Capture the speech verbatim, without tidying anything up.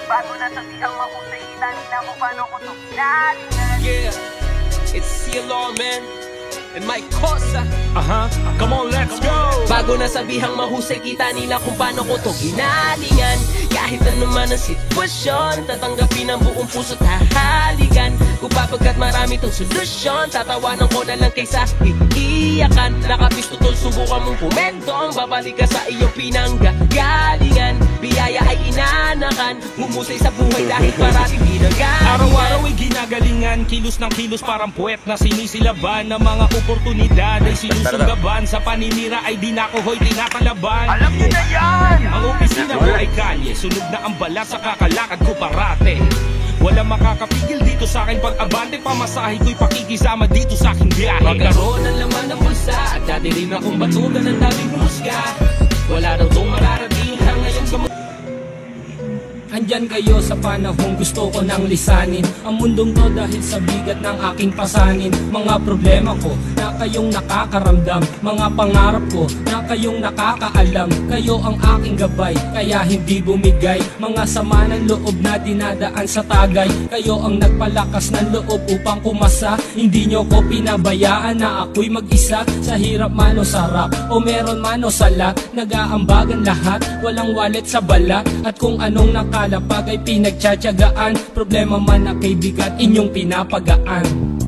Bago na sabihang mahusay, kita nila kung paano ko to ginalingan. Yeah, it's C L R, man, and my Cosa. Uh-huh, come on, let's go. Bago na sabihang mahusay, kita nila kung paano ko to ginalingan. Kahit ano man ang sitwasyon, tatanggapin ang buong puso't hahalikan. Kung papagkat marami tong solusyon, tatawanan ko na lang kaysa iiyakan. Nakapisto tol, subukan mong pumentong, babalik ka sa iyong pinanggagalingan. Biyaya ay inanakan, humusay sa buhay dahil parating ginagalingan. Araw-araw ay ginagalingan, kilos ng kilos parang puwet na sinisilaban. Ng mga oportunidad ay sinusungaban, sa paninira ay di na ko ho'y tinatalaban. Alam nyo na yan! Ang opisina ko ay kalye, sunod na ang bala sa kakalakad ko parate. Wala makakapigil dito sa akin pag-abante, pamasahe ko'y pakikisama dito sa aking biyahe. Magkaroon ng laman ng bulsa, at dati rin akong batugan ng daming humusga. Wala daw itong mararating ngayon sa Andyan kayo sa panahong gusto ko nang lisanin ang mundong to dahil sa bigat ng aking pasanin. Mga problema ko na kayong nakakaramdam, mga pangarap ko na kayong nakakaalam. Kayo ang aking gabay, kaya hindi bumigay. Mga sama ng loob na dinadaan sa tagay. Kayo ang nagpalakas ng loob upang kumasa. Hindi nyo ko pinabayaan na ako'y mag-isa. Sa hirap man o sarap, o meron man o sala, nag-aambagan lahat, walang wallet sa bala. At kung anong naka kalapag ay pinagtsatsagaan, problema man na kay bigat inyong pinapagaan.